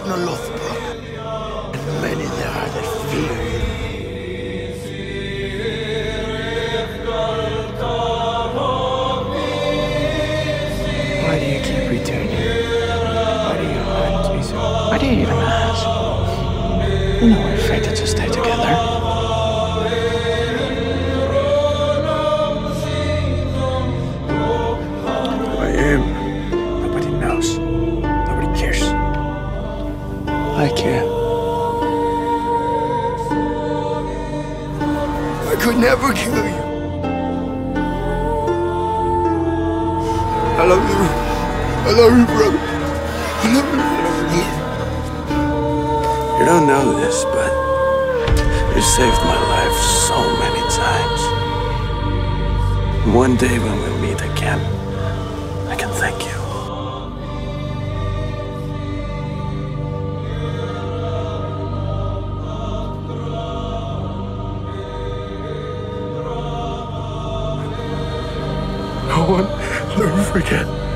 Ragnar Lothbrok, and many there are that fear you. Why do you keep returning? Why do you hunt me so? Why do you even ask? You know we're fated to stay together. I am. Nobody knows. Nobody cares. I care. I could never kill you. I love you. I love you, brother. I love you. You don't know this, but you saved my life so many times. One day when we meet again, I can thank you. No one will ever forget.